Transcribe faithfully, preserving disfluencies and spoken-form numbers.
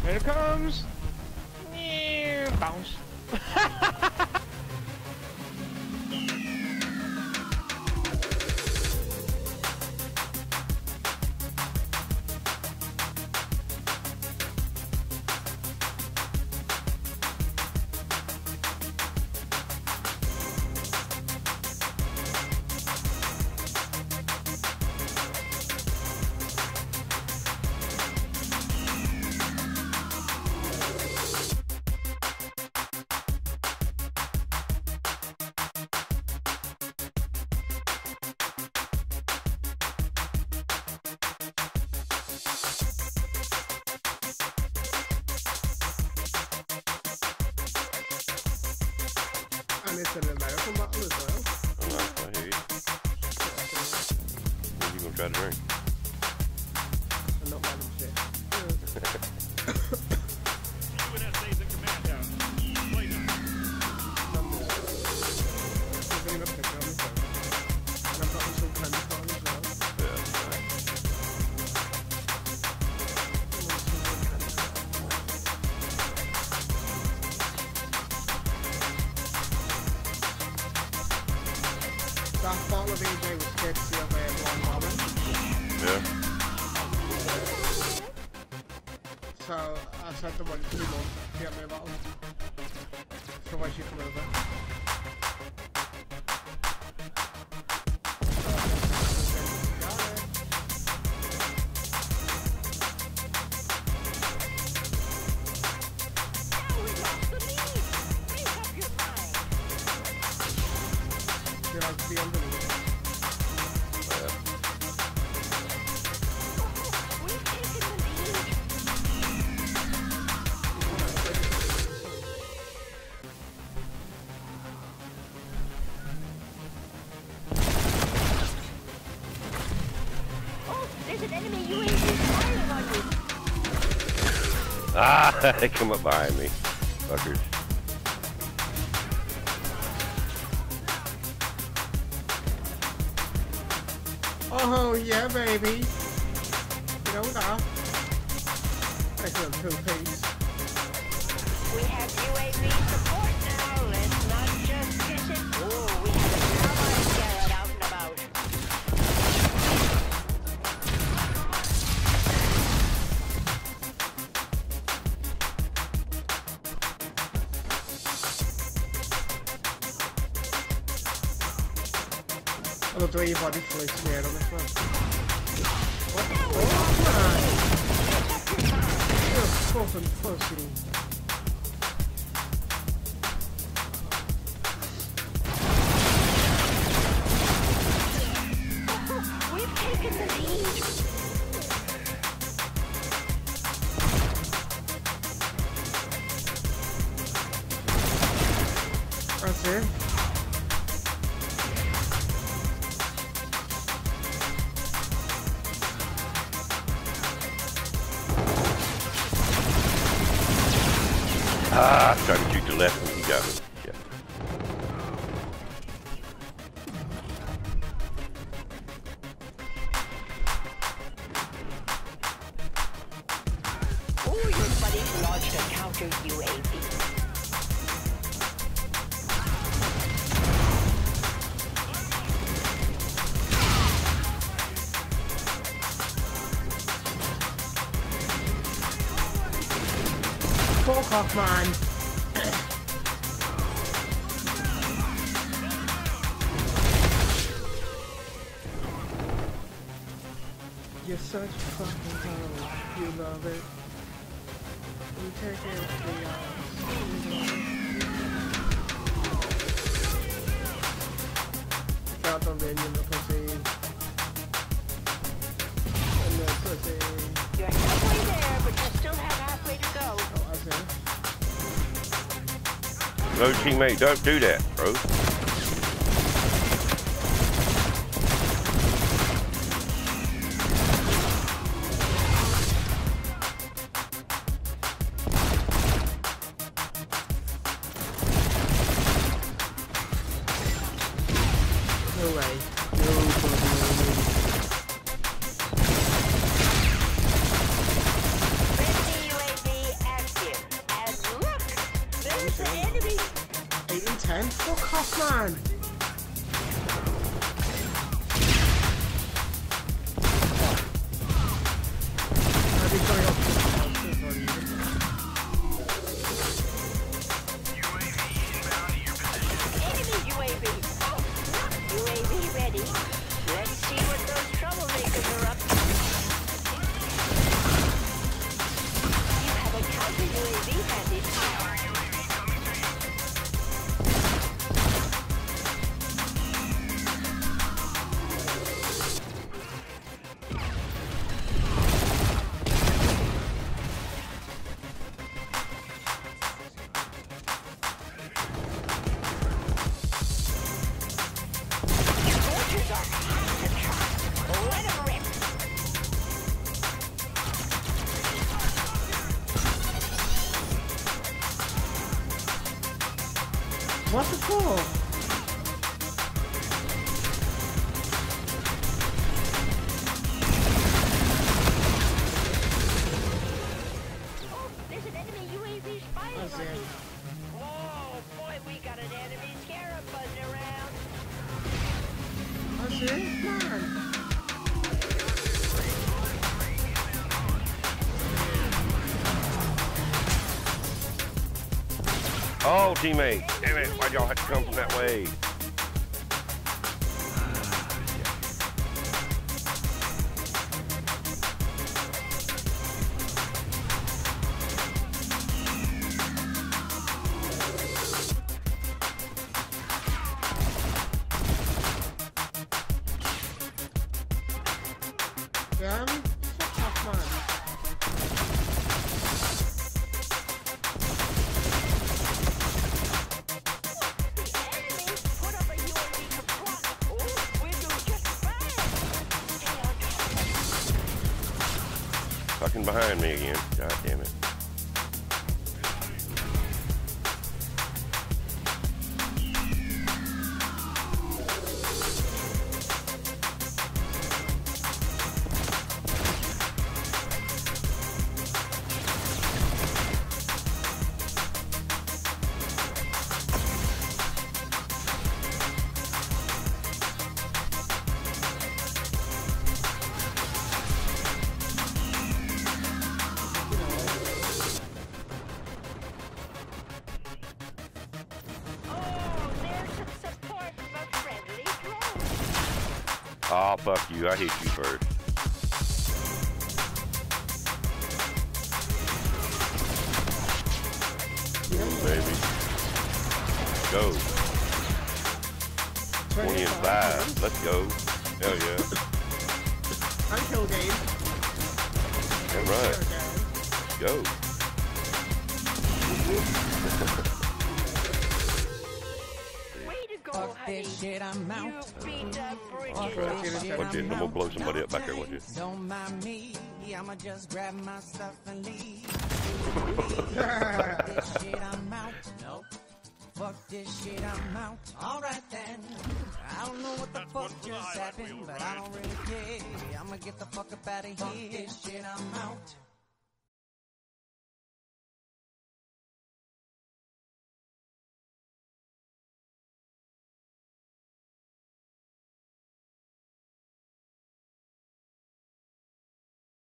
Here it comes! Bounce. And it's an American bottle as well. Oh, I hear you. What are you gonna try to drink? I'm not mad at shit. U N S A's in command now. Play now. I'm giving a picture on my phone. And I've got some candy corn as well. Yeah, right. That bottle of A J was courtesy of uh, Blonde Robin. Yeah. So I sent them one two months to get me a bottle. So why she come over? They like to be underneath. There's an enemy U A V firing on you. Ah, they come up behind me. Fuckers. Oh yeah, baby. You know that. Nice little two-piece. We have U A V support now. Let's not just kiss it. Oh, we have an allied Garrett out and about. I love the way your body floats in the air on this one. What the fuck, man? You're a fucking pussy. We've taken the lead. That's it. Ah, I tried to shoot the left and he got me. Yeah. Oh, your buddy launched a counter U A V. Fuck off, man. You're such a fucking hoe. You love it. You take it with the eyes. Got the minion, the pussy. And the pussy. You're halfway there, but you still have halfway to go. Oh, I see. No, teammate, don't do that, bro. No way. No fucking way. Friendly U A V There's an enemy. eight and ten? Fuck off, man! I've been going up to the house, so far, Enemy U A V. Oh, U A V ready. Let's see what those troublemakers are up to. You have a counter U A V handy. Soldiers are hot to trot. Let 'em rip. What's it for? Oh, there's an enemy U A V spying That's on it. me. Oh, boy, we got an enemy scarab buzzing around. That's it, man! Oh, teammate. Damn it. Why'd y'all have to come from that way? Yeah, I mean, fuck off, man. The enemy put up a U A V to block. Oh, we're doing just fine. Stay on top. Fucking behind me again. God damn it. Oh, there's some support from a friendly drone. Oh, fuck you. I hate you first. Ooh, baby. Go. twenty and five. Let's go. Hell yeah. And kill game. All right. Go. Way to go, Fuck honey. this shit, I'm out. You beat the Bridget. Fuck Right. this shit, Watch it. I'm I'm gonna blow out. somebody up back there, watch it. Don't mind me, I'ma just grab my stuff and leave. Fuck this shit, I'm out. Nope. Fuck this shit, I'm out. Alright then. I don't know what the That's fuck one for the just highlight happened, reel, but Brian. I don't really care. I'ma get the fuck up out of here. Fuck this shit, I'm out.